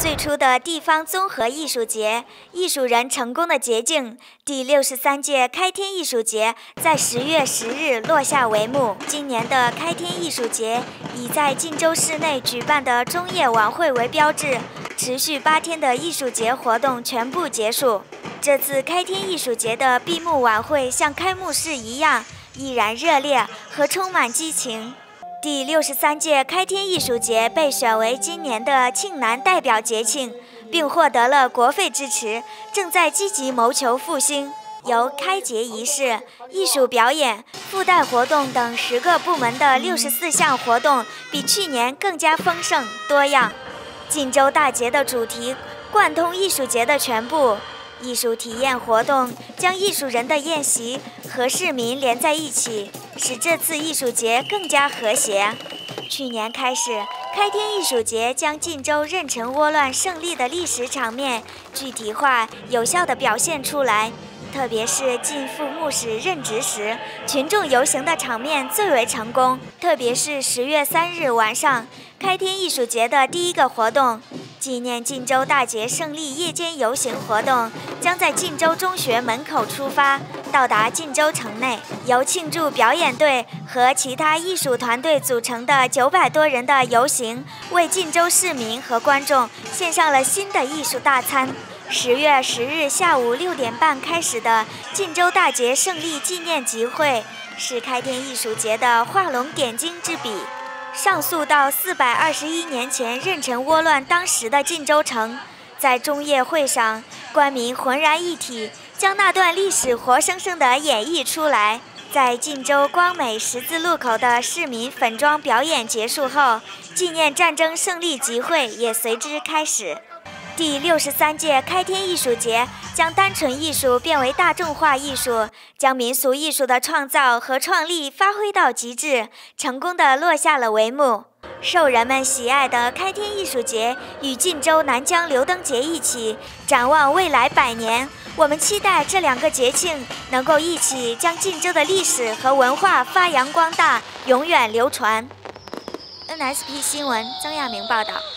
最初的地方综合艺术节，艺术人成功的捷径。第63届开天艺术节在10月10日落下帷幕。今年的开天艺术节以在晋州市内举办的中夜晚会为标志，持续8天的艺术节活动全部结束。这次开天艺术节的闭幕晚会像开幕式一样，依然热烈和充满激情。第63届开天艺术节被选为今年的庆南代表节庆，并获得了国费支持，正在积极谋求复兴。由开节仪式、艺术表演、附带活动等10个部门的64项活动，比去年更加丰盛多样。晋州大节的主题贯通艺术节的全部。艺术体验活动将艺术人的宴席和市民连在一起，使这次艺术节更加和谐。去年开始，开天艺术节将晋州壬辰倭乱胜利的历史场面具体化、有效地表现出来。特别是晋复牧使任职时，群众游行的场面最为成功。特别是10月3日晚上，开天艺术节的第一个活动——纪念晋州大捷胜利夜间游行活动，将在晋州中学门口出发，到达晋州城内。由庆祝表演队和其他艺术团队组成的900多人的游行，为晋州市民和观众献上了新的艺术大餐。10月10日下午6点半开始的晋州大捷胜利纪念集会，是开天艺术节的画龙点睛之笔，上溯到421年前壬辰倭乱当时的晋州城。在中夜会上，官民浑然一体，将那段历史活生生地演绎出来。在晋州光美十字路口的市民粉妆表演结束后，纪念战争胜利集会也随之开始。第63届开天艺术节将单纯艺术变为大众化艺术，将民俗艺术的创造和创立发挥到极致，成功地落下了帷幕。受人们喜爱的开天艺术节与晋州南江流灯节一起，展望未来100年，我们期待这2个节庆能够一起将晋州的历史和文化发扬光大，永远流传。NSP 新闻曾亚明报道。